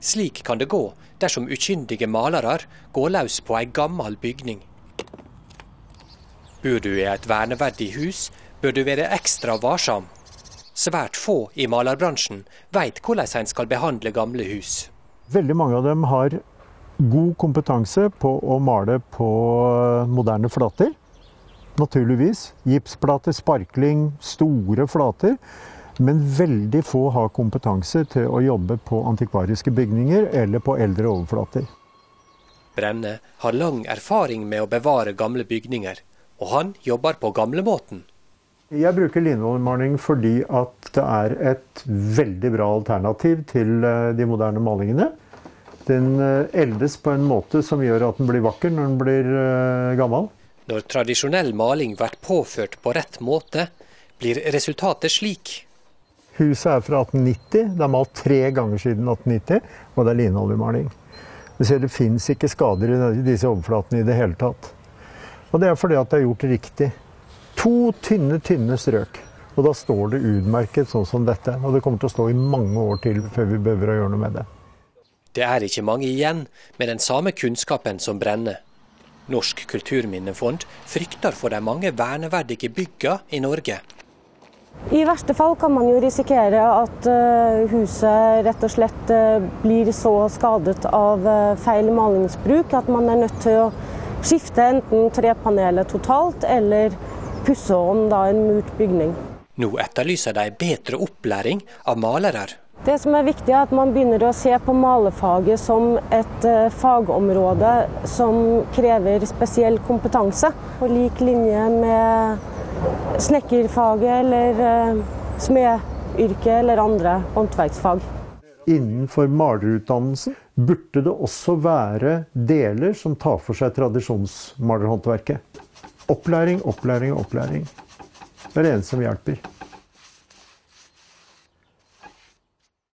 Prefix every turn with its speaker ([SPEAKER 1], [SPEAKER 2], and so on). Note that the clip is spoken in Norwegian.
[SPEAKER 1] Slik kan det gå dersom ukyndige malere går løs på en gammel bygning. Bor du i et verneverdig hus, bør du være ekstra varsom. Svært få i malerbransjen vet hvordan en skal behandle gamle hus.
[SPEAKER 2] Veldig mange av dem har god kompetanse på å male på moderne flater. Naturligvis. Gipsplater, sparkling, store flater. Men veldig få har kompetanse til å jobbe på antikvariske bygninger eller på eldre overflater.
[SPEAKER 1] Brenne har lang erfaring med å bevare gamle bygninger, og han jobber på gamlemåten.
[SPEAKER 2] Jeg bruker linoljemaling fordi at det er et veldig bra alternativ til de moderne malingene. Den eldes på en måte som gjør at den blir vakker når den blir gammel.
[SPEAKER 1] Når tradisjonell maling blir påført på rett måte, blir resultatet slik.
[SPEAKER 2] Huset er fra 1890, det er malt 3 ganger siden 1890, og det er linoljemaling. Det finnes ikke skader i disse overflatene i det hele tatt. Og det er fordi at det er gjort riktig. 2 tynne strøk, og da står det utmerket sånn som dette. Og det kommer til å stå i mange år til før vi behøver å gjøre noe med det.
[SPEAKER 1] Det er ikke mange igjen med den samme kunnskapen som Brenne. Norsk kulturminnefond frykter for de mange verneverdige bygga i Norge.
[SPEAKER 3] I verste fall kan man jo risikere at huset rett og slett blir så skadet av feil malingsbruk at man er nødt til å skifte enten trepanelet totalt eller pusse om en murt bygning.
[SPEAKER 1] Nå etterlyser de bedre opplæring av malere.
[SPEAKER 3] Det som er viktig er at man begynner å se på malefaget som et fagområde som krever spesiell kompetanse. På lik linje med snekkerfaget eller smedyrket eller andre håndverksfag.
[SPEAKER 2] Innenfor malerutdannelsen burde det også være deler som tar for seg tradisjonsmalerhåndverket. Opplæring. Det er det eneste som hjelper.